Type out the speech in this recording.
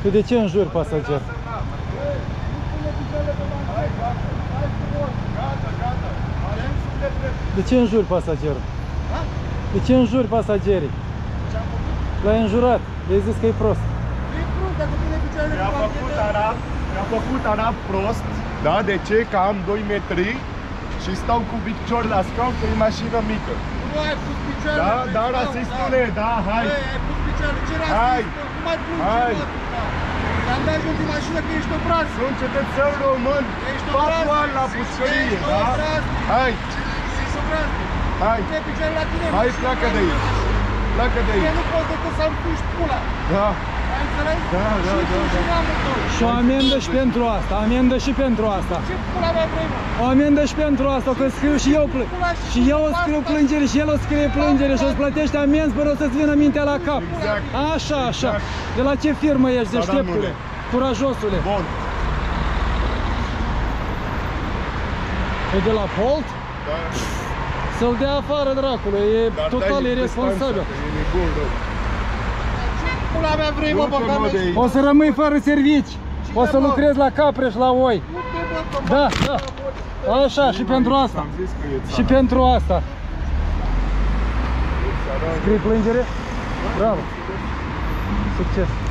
Tu de ce înjuri pasager? De ce înjuri pasagerul? De ce înjuri pasagerii? L-ai înjurat, i-ai zis că e prost. E prost, dacă pune picioarele pe banchetă. Mi-a făcut arab prost, da? De ce? Că am 2 metri și stau cu picior la scaun, că e mașină mică. Nu ai pus picioarele. Da, da, rasistule, da, hai. Ai pus picioarele, ce rasist? Hai. Nu mai plânge, Hai. Dar dai jos din mașină că ești obraz. Sunt cetățean român, Ești factual la obraz. pușcărie, Ești da? obraz. Hai, Ești obraz. hai, Te picioarele la tine. hai, pleacă de aici. Pleacă de Eu aici. nu pot decât să-mi puși pula. Da, Ai înțeles? Da, da, Și da, tu și da. neamul tău. Și o amendă și pentru asta, amendă și pentru asta. Ce pula mea vrei, mă? O amendă și pentru asta, că scriu și eu și eu o scriu plângere și el o scrie plângere și o să plătește amenzi până o să-ți vină mintea la cap. Exact. Așa, așa. De la ce firmă ești, deșteptule? Curajosule. bun. E de la Bolt? Da. Să-l dea afară, dracule, e Dar total dai irresponsabil. distanță, că e nebun rău. Ce pula mea vrei, mă, Du-te, mă, băgame? de aici. O să rămâi fără servici. O să mă? lucrezi la capre și la oi. Da, da. Așa, și pentru asta. Am zis că e Și țara. pentru asta. Scrii plângere? Bravo. Succes.